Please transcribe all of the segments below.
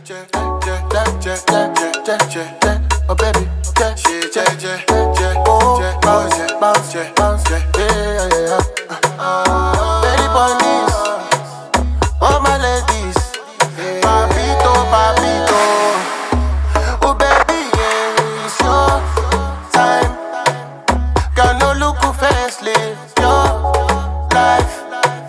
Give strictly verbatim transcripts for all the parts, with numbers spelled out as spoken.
Oh baby, yeah, she, yeah, yeah, yeah, oh, bounce, yeah, bounce, yeah, bounce, yeah, yeah, yeah, yeah. Baby bunnies, all my ladies, papito, papito. Oh baby, yeah, it's your time. Got no look who face, live your life.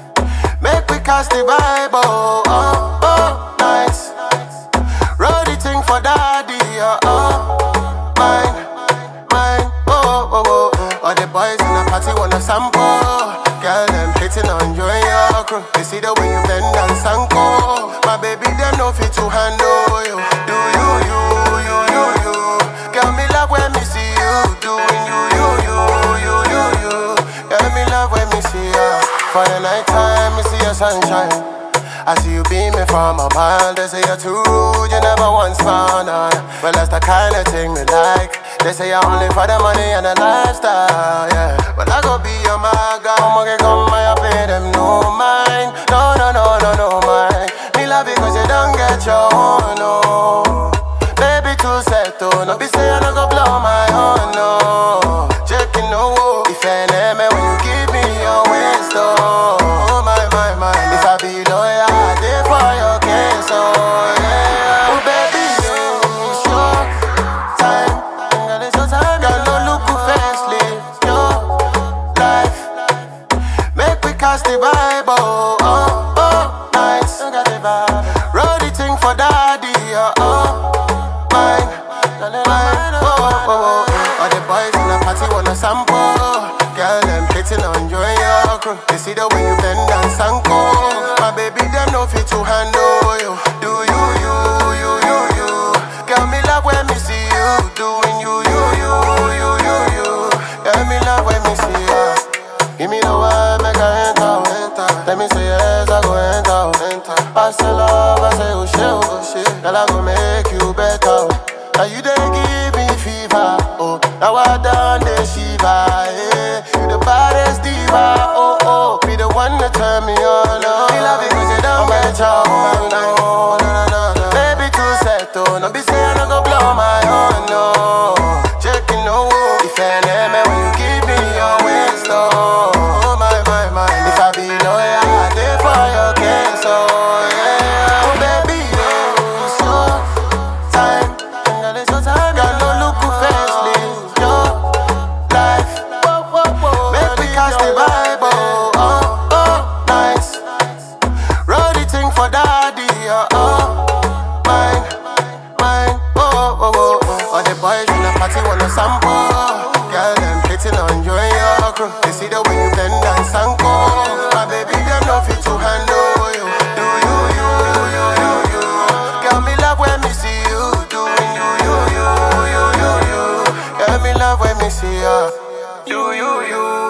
Make we cast the vibe, oh, oh, oh, nice. Roll the thing for daddy, oh, oh. Mine, mine, oh, oh, oh, oh. All the boys in the party wanna sample. Girl, them hitting on you and your crew. They see the way you bend and sanko. My baby, they know fit to handle you. Do you, you, you, you, you. Girl, me love when me see you. Doing you, you, you, you, you, you. Girl, me love when me see you. For the night time, me see your sunshine. I see you beaming from a mile. They say you're too rude, you never once found on. Well, that's the kind of thing me like. They say you're only for the money and the lifestyle, yeah. But I go be your maga. Come on, come I pay them no mind. No, no, no, no, no mind. Me love you cause you don't get your own, no. Baby too settled, no be say I no go blow my own, no. Checking no, if I name when you give me your waist, oh. Oh my, my, my. If I be loyal, for your case, oh yeah. Oh baby, it's your time. Girl, it's your time. Girl, no look who face, live your life. Make we cast the vibe, oh, oh, oh, nice. Roll the thing for daddy, oh, oh, mine, mine, oh, oh, oh, oh. All the boys in the party wanna sample. Girl, them hitting on you and your crew. They see the way you bend and sanko. My baby, them no fit to handle you. Do you, you, you, you, you. Girl, me love when me see you. Doing you, you, you, you, you, you. Girl, me love when me see you. Give me the word, make I enter, enter. Let me say yes, I go enter, enter. Pass the love, I say oh shit, oh shit. Girl, I go make you better. Now you they give me fever, oh. Now I done the shiva, yeah. You the baddest diva, oh, oh. Be the one to turn me on, oh. Me love it cause you don't get your own, no, no, no, no. Baby too settled, no be say I no go blow my own, no. Checking no, if I name it when you give me your waist, oh. Oh my, my, my. If I be loyal, I did for your case, oh yeah. Oh baby, yeah, it's your time. Girl, it's your time. Girl, no look who face, live your life. Make me cast the vibe, oh, oh, oh, nice. Roll the thing for daddy, oh, oh, mine, mine, oh, oh, oh, oh. All the boys in the party wanna sample. Girl, them hitting on you and your crew. They see the way you bend and sanko. My baby, them no fit to handle you. Do you, you, you, you, you. Girl, me love when me see you. Doing you, you, you, you, you, you. Girl, me love when me see you. You, you, you.